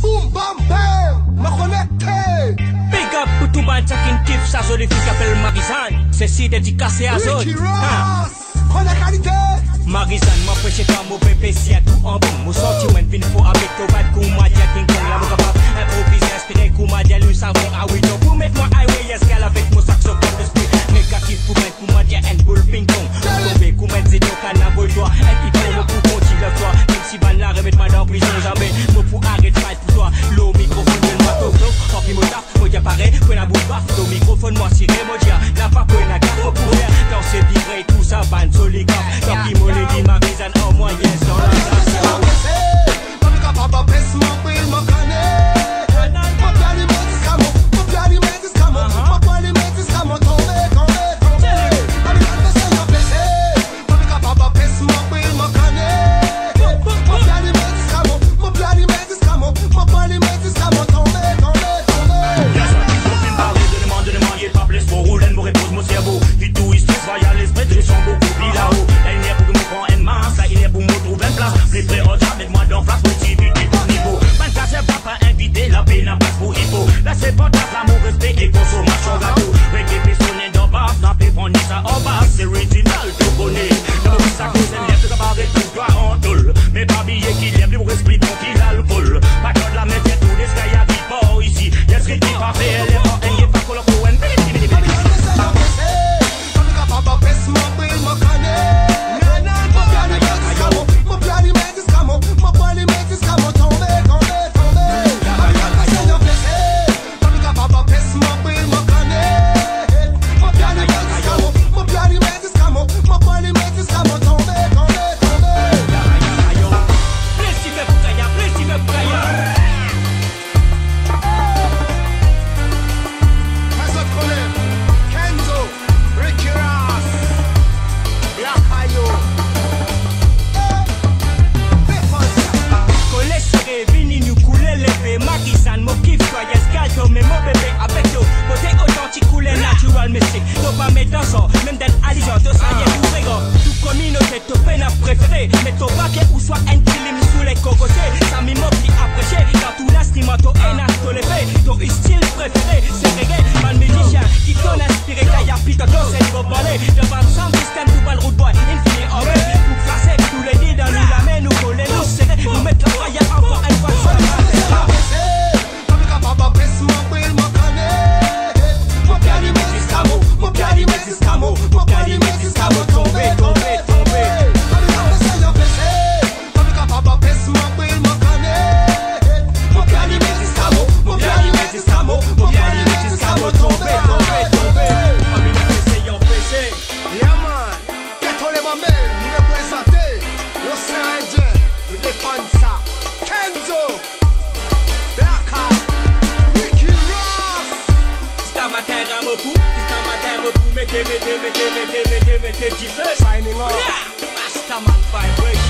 boom, bam, bam, me connecté. Big up pour tout ban qui kiffe ça, sur les filles qui appellent Marizane. Ceci dédicacé à Zone. Ricky Ross, connecté. Marizane, ma prêche comme mon bébé, si à tout en bon. Mon sentiment, vin faut avec toi, bad Koumadia, King Kong, la moka pap. Improviser, inspiré, Koumadia, lui savon, ah oui, donc pour mettre moi highway, yes, gal avec mon saxophone de split. Négatif pour mettre Koumadia, and bull ping pong. Mauvais, Koumet, zédo, canabo, toi, et puis pour continuer le toi. Même si van la remettre-moi dans prison, jamais. Moi pour arrêter fight pour toi. L'eau, microphone, de moi, top, top. Rempli mon taf, moi, y'a pareil, pour la bouffe, baf. L'eau, microphone, moi, si moi, dia. La pas pour la gaffe, pour faire. Dans ces vivrés, tout ça, ban, soligaf. Tant qu'il m'a dit, Marizane, oh, moi, yes, dans la station. Signing off. Rastaman vibration.